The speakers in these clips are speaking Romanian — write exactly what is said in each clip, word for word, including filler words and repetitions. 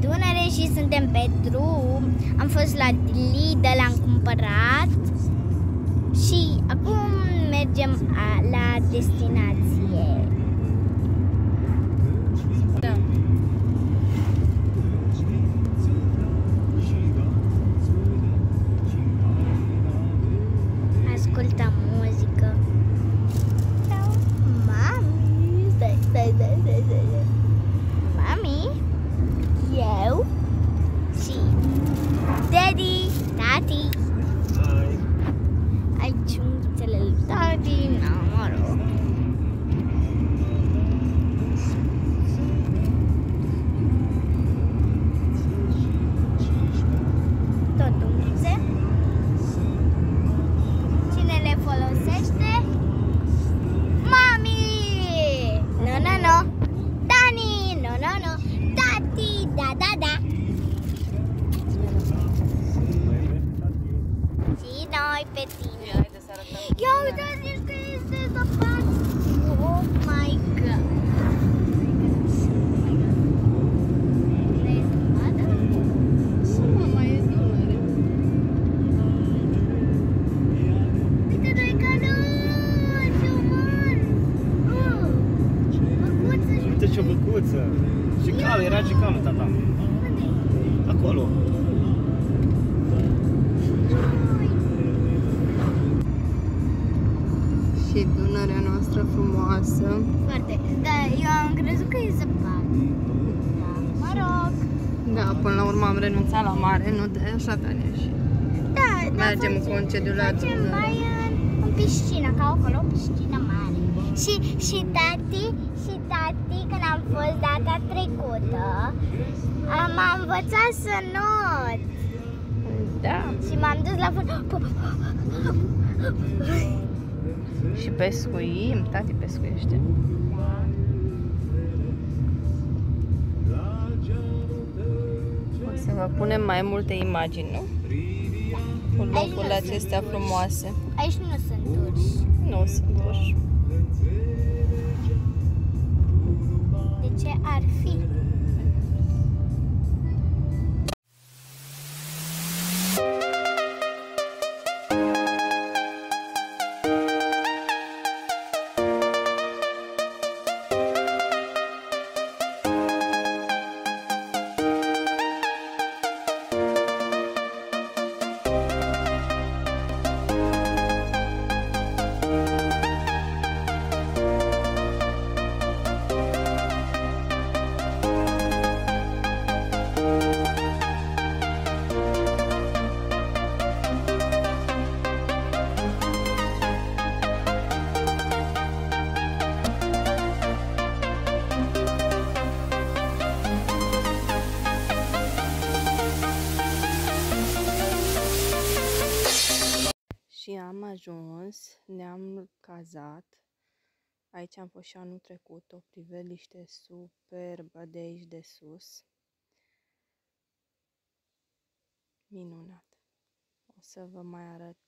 Dunăre și suntem pe drum. Am fost la Lidl, am cumpărat și acum mergem la destinație. Da. Ascultăm muzică. Mami, stai, stai, stai, stai, stai. Mami, eu și Daddy, Tati. Aici unghitele lui Tati, na, mă rog. Tot unghițe. Cine le folosește? Mami! No, no, no! Dani! No, no, no! Tati! Da, da, da! Și noi pe tine! Ia, haide să arătăm. Ia uitați că este zăpat! Oh my god! Mai e Dunăre. Uite doi căluși, uman! Oh! Băcuță și... Uite ce băcuță! Și calul, era și calul, tata. Unde? Acolo. Și Dunărea noastră frumoasă. Foarte. Da, eu am crezut că e zăpat. Da, mă rog. Da, până la urmă am renunțat la mare, nu de așa, Tania, și Da, mergem în concediu la Facem Dunăre. mai în, în piscină, ca acolo, o piscină mare. Și, și tati, și tati, când am fost data trecută, m-a învățat să not. Da. Și m-am dus la fund. Și pescuim, tati pescuiește. O să vă punem mai multe imagini, nu? Cu locurile acestea frumoase. Aici nu sunt urși. Nu sunt urși. De ce ar fi? Și am ajuns, ne-am cazat. Aici am fost și anul trecut, o priveliște superbă de aici de sus. Minunat. O să vă mai arăt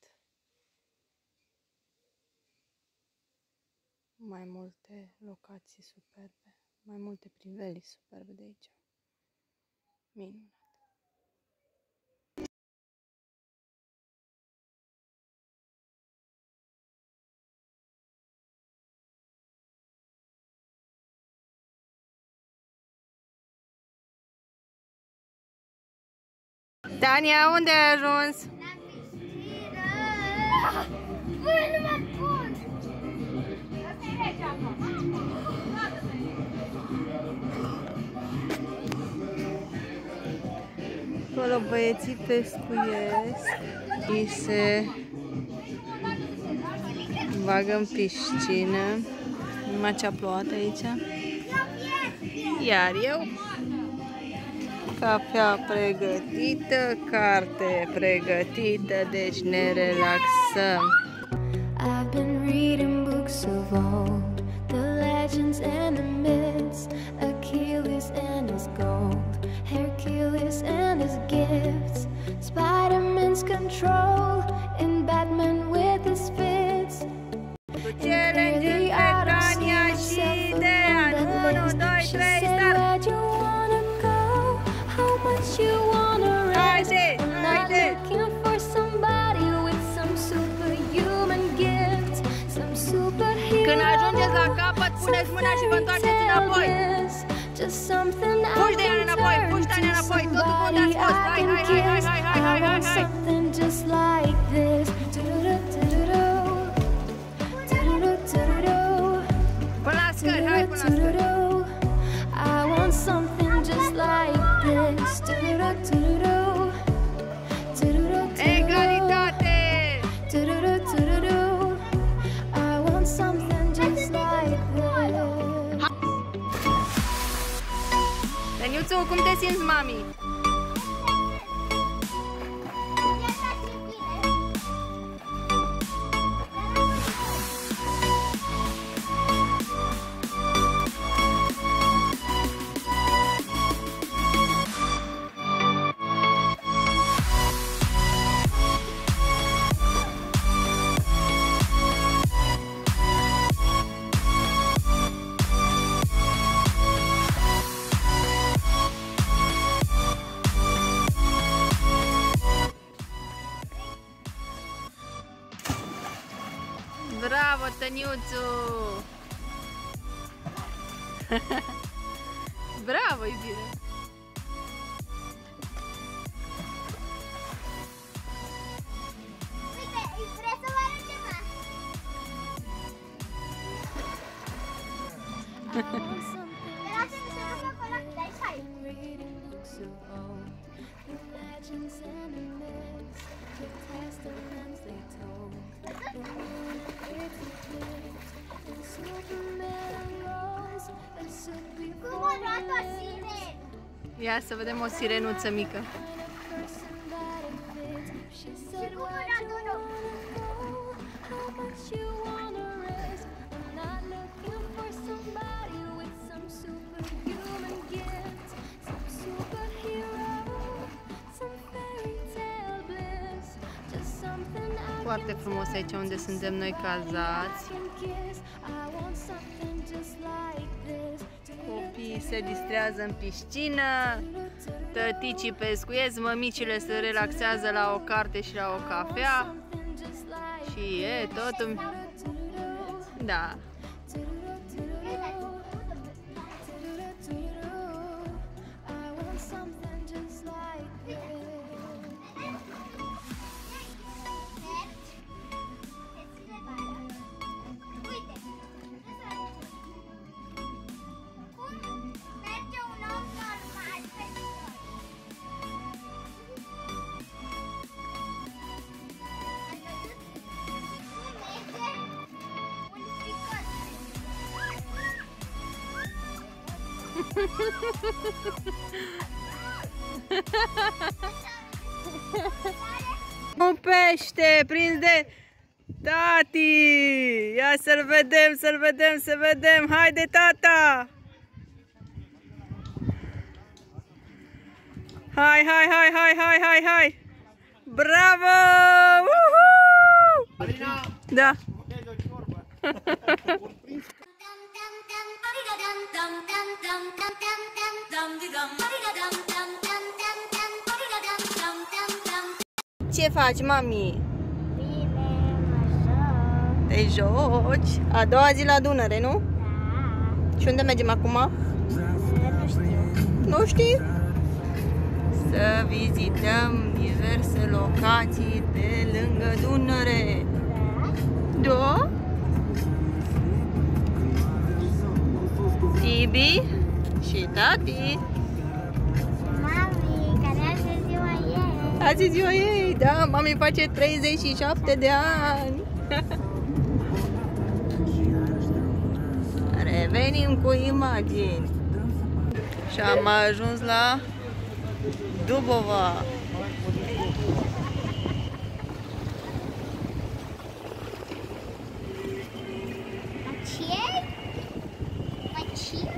mai multe locații superbe, mai multe privelii superbe de aici. Minunat. Tania, unde ai ajuns? La piscină! Băi, nu mă pot! Acolo băieții pescuiesc și se bagă în piscină. Numai ce-a plouat aici. Iar eu, cafea pregătită, carte pregătită, deci ne relaxăm. I've been reading books of old, the legends and the myths, Achilles and his gold, Hercules and his gifts, Spider-Man's control, and Batman with his fits. Challenge între Tania și Dean. unu, doi, trei, start! Where'd you wanna go? How ajungeți la capăt, puneți mâna și vă întoarceți înapoi. Puși de ea înapoi, puși Tania înapoi, totul unde ați fost. Hai, hai, hai, hai, hai, hai, hai, hai, hai. Până la scări, hai până la scări. I want something just like this. Egalitate! I want something just like this. Daniuțu, cum te simți, mami? Bravo, Tăniuțu! Bravo, iubire! Uite, vreți să vă arăt ceva? Era să se ducă acolo, dai hai! Cum o luat o sirenă? Ia să vedem o sirenuță mică. Și cum o luat unul? Foarte frumos aici unde suntem noi cazați. Copiii se distrează în piscină, tăticii pescuiesc, mămicile se relaxează la o carte și la o cafea. Și e totul... Da. Un pește prins de tati! Ia să-l vedem, să-l vedem, să vedem! Haide, tata! Hai, hai, hai, hai, hai, hai, hai! Bravo! Uhu! Da! Ce faci, mami? Bine, mă joc. Te joci? A doua zi la Dunăre, nu? Da. Și unde mergem acum? Nu știu. Nu știi? Să vizităm diverse locații de lângă Dunăre. Da? Da? Tibi și tati. Mami, care azi e ziua ei. Azi e ziua ei, da, mami face treizeci și șapte de ani. Revenim cu imagini. Și am ajuns la Dubova. Ce? Ce?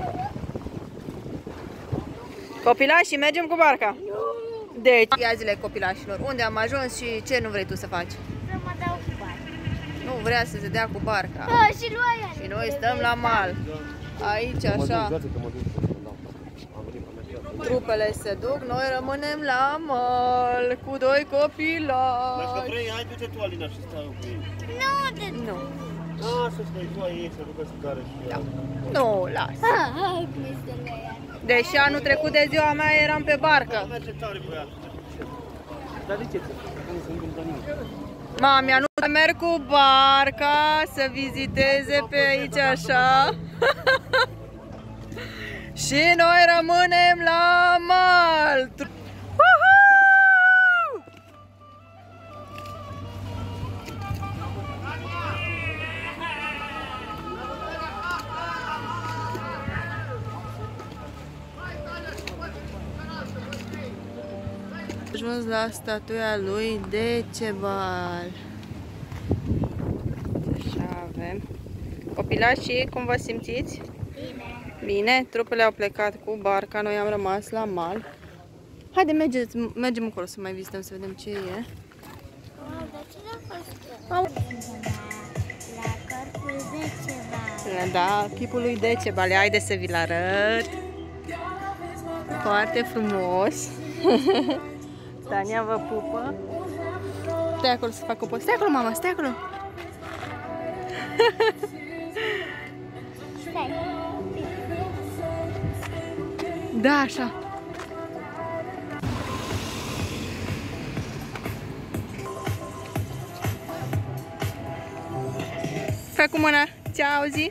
Copilașii, mergem cu barca? Deci, ia zile copilașilor, unde am ajuns și ce nu vrei tu să faci? Să mă dau cu bani. Nu vrea să se dea cu barca. Oh, și lui. Și noi stăm la mal. Aici, așa. Trupele se duc, noi rămânem la mal cu doi copilași. Dacă vrei, hai du-te tu, Alina, și stai eu cu ei. Nu, de... Nu. Lasă să stai tu ei să ducă țigare și da. Nu, las. Deși anul trecut de ziua mea eram pe barcă. Merge tare cu ea. Dar de ce? Nu se întâmplă nimic. Mami, nu merg cu barca să viziteze pe aici așa. Și noi rămânem la mal. Ajuns la statuia lui Decebal. Așa avem. Copilașii, cum vă simțiți? Bine. Bine, trupele au plecat cu barca, noi am rămas la mal. Haide, mergeți, mergem încolo să mai vizităm, să vedem ce e. Oh, dar cine a fost? Au. La corpul Decebal. Da, chipul lui Decebal. Haide să vi-l arăt. Foarte frumos. Tania vă pupă. Stai acolo să fac o poză. Stai acolo, mama, stai acolo. Stai. Da, așa. Fă cu mâna. Ce auzi?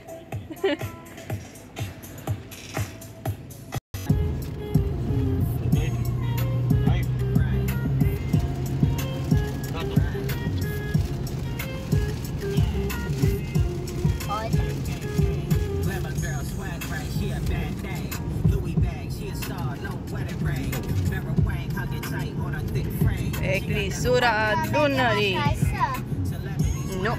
Eclisura Dunării. Nu.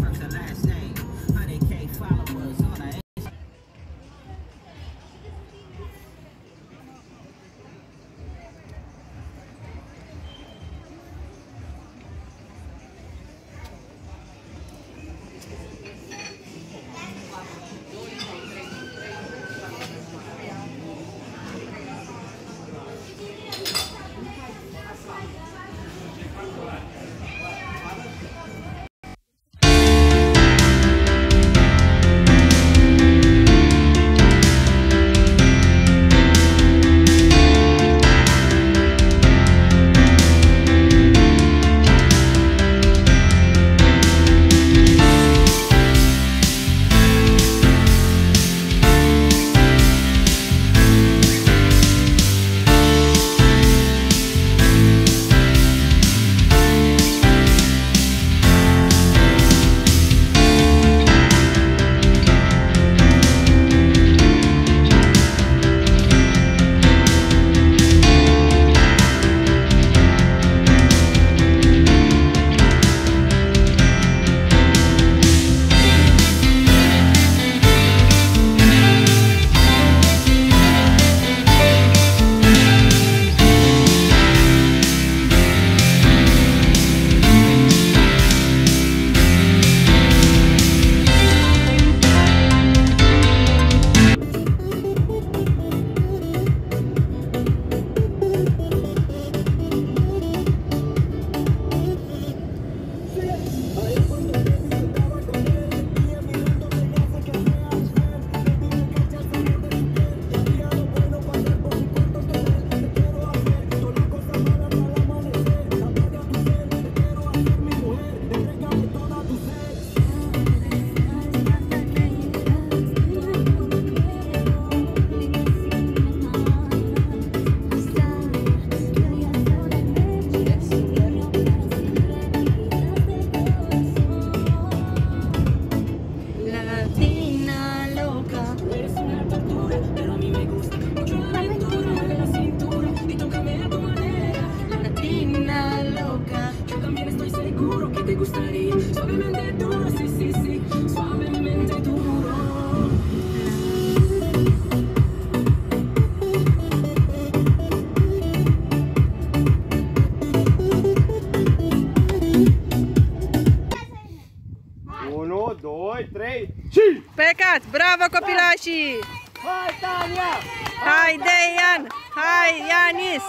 Plecați! Bravo, copilașii! Hai, Tania! Hai, Deian! Hai, Ianis!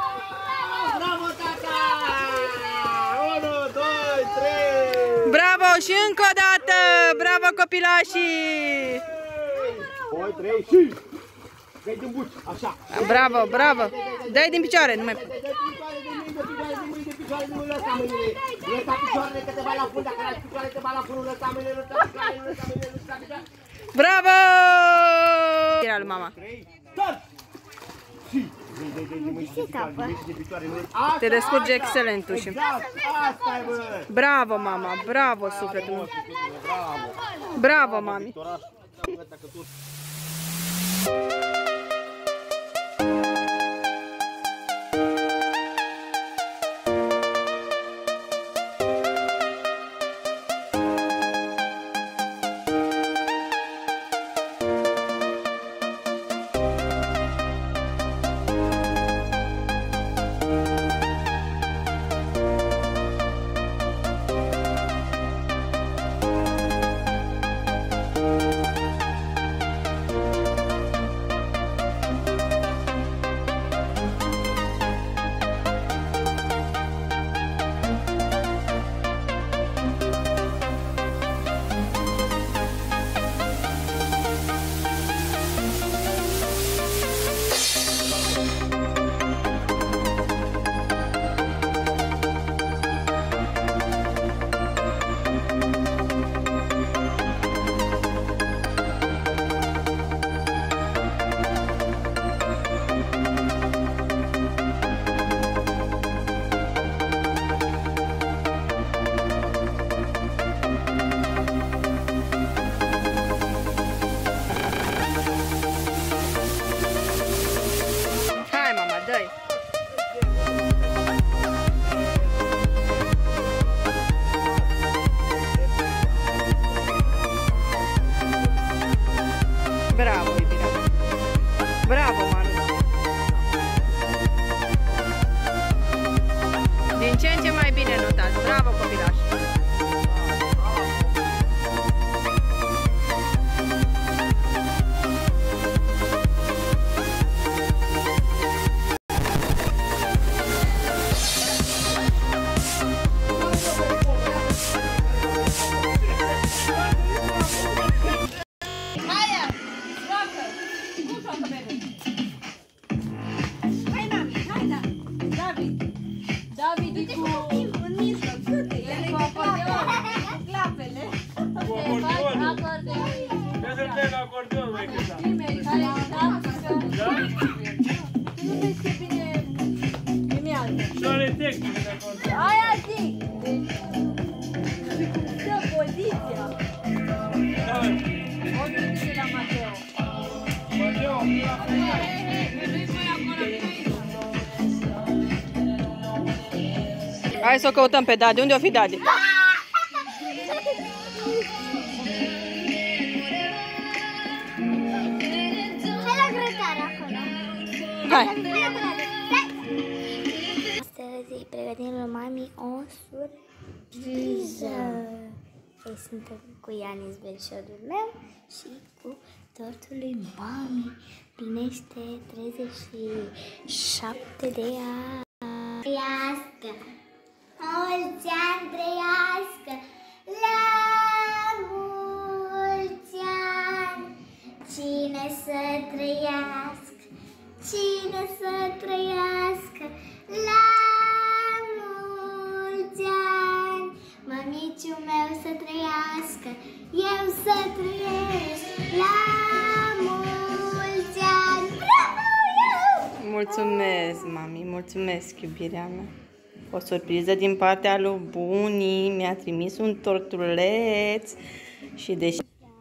Bravo, tata! unu, doi, trei! Bravo și încă o dată! Bravo, copilașii! doi, trei și... Dă-i din buci, așa. Bravo, bravo! Dă-i din picioare, nu mai... Dă-i de picioare, de mâini, de picioare, de mâini, de picioare, de mâini, lăsa mâinile. Lăsa picioarele că te bai la fund, dacă lași picioare te bai la fund, lăsa mâinile, lăsa picioare, lăsa mâinile, lăsa picioare. Bravo! Era lui mama. Te descurge excelent, Tușu. Bravo, mama, bravo, sufletul meu. Bravo, mami. Bravo, iubirea. Bravo, mami. Din ce în ce mai bine notați. Bravo, copilaș. Aia zic! Dă poziția! O duce la Mateo! Mateo! Hai să o căutăm pe Dadi. Unde o fi Dadi? Hai la grătar acolo. Hai! Astăzi îi pregătim lui mami o surpriză. Ei, suntem cu Ianis, verișorul meu, și cu tortul lui mami. Plinește treizeci și șapte de ani. Trăiască! Mulți ani trăiască! La mulți ani! Cine să trăiască? Cine să trăiască? La mulți ani! Mămiciul meu să trăiască, eu să trăiesc la mulți ani! Bravo, eu! Mulțumesc, mami, mulțumesc, iubirea mea. O surpriză din partea lui Bunii. Mi-a trimis un tortuleț și deși...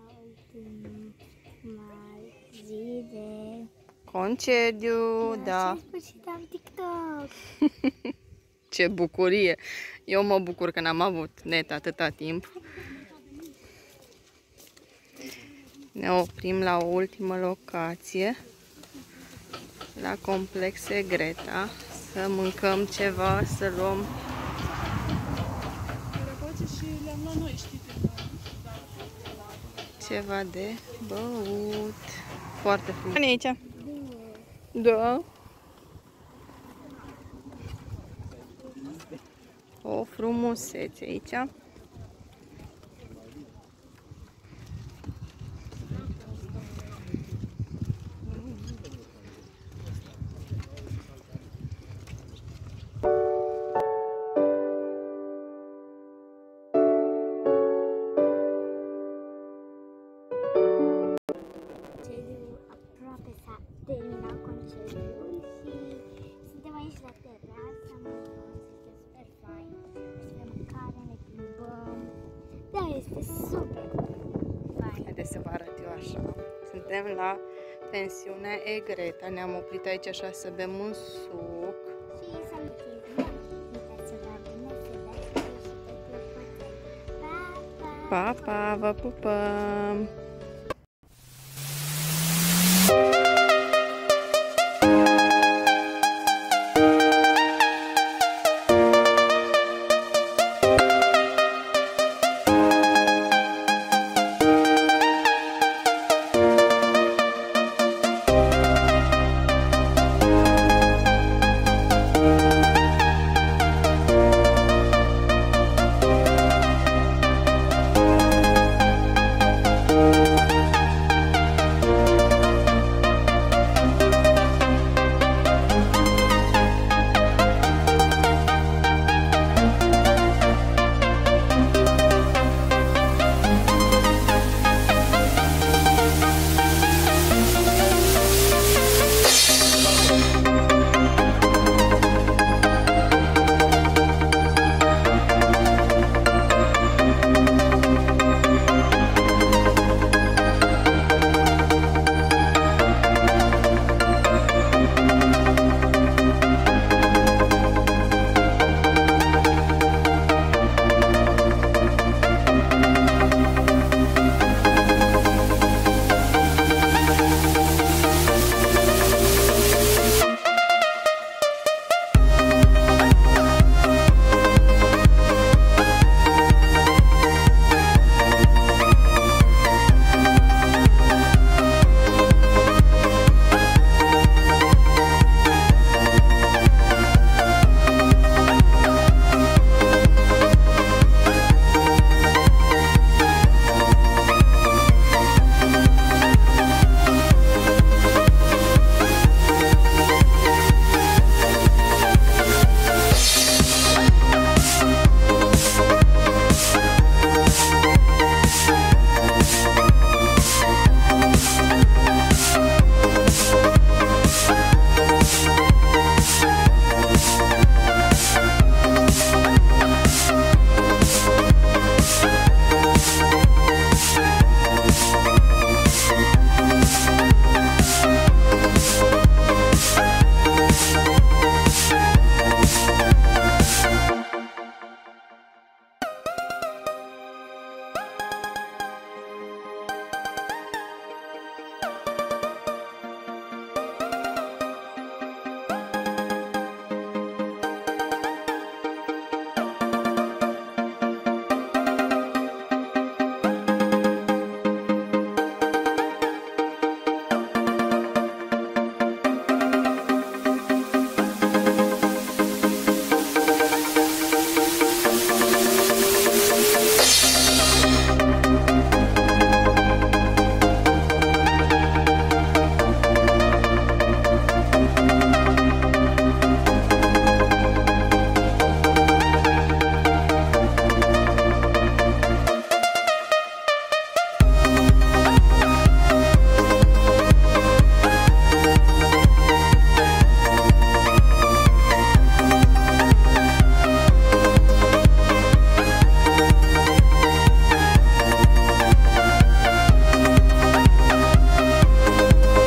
Zi de... concediu, da. În sfârșit am TikTok. Ce bucurie! Eu mă bucur că n-am avut net atâta timp. Ne oprim la o ultimă locație, la Complexe Greta, să mâncăm ceva, să luăm ceva de băut. Foarte frumos. Vine aici? Da. O frumusețe aici. concediu și suntem aici la terasă, este super fain. O să bem mâncare, ne plimbăm. Da, este super fain. Haideți să vă arăt eu așa. Suntem la pensiunea Egreta. Ne-am oprit aici așa să bem un suc. Și să nu uitați, nu uitați să vă abonați, să dați like și pe clopoțel. Pa, pa! Pa, pa, vă pupăm!